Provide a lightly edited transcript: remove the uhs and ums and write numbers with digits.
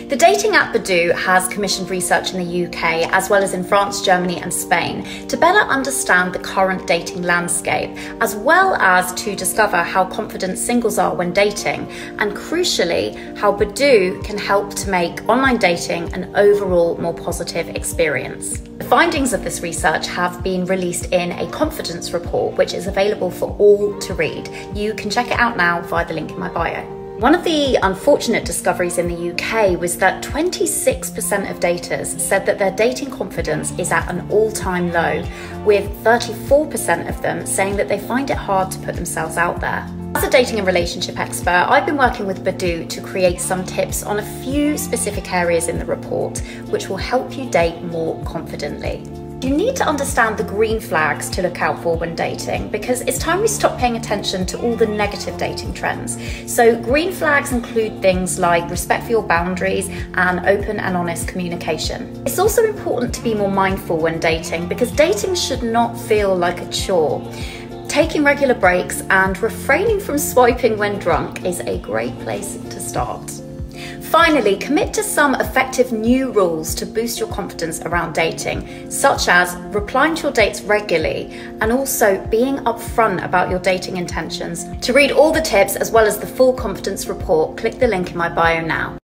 The dating app Badoo has commissioned research in the UK, as well as in France, Germany and Spain, to better understand the current dating landscape, as well as to discover how confident singles are when dating, and crucially, how Badoo can help to make online dating an overall more positive experience. The findings of this research have been released in a confidence report, which is available for all to read. You can check it out now via the link in my bio. One of the unfortunate discoveries in the UK was that 26% of daters said that their dating confidence is at an all-time low, with 34% of them saying that they find it hard to put themselves out there. As a dating and relationship expert, I've been working with Badoo to create some tips on a few specific areas in the report, which will help you date more confidently. You need to understand the green flags to look out for when dating, because it's time we stop paying attention to all the negative dating trends. So green flags include things like respect for your boundaries and open and honest communication. It's also important to be more mindful when dating, because dating should not feel like a chore. Taking regular breaks and refraining from swiping when drunk is a great place to start. Finally, commit to some effective new rules to boost your confidence around dating, such as replying to your dates regularly and also being upfront about your dating intentions. To read all the tips as well as the full confidence report, click the link in my bio now.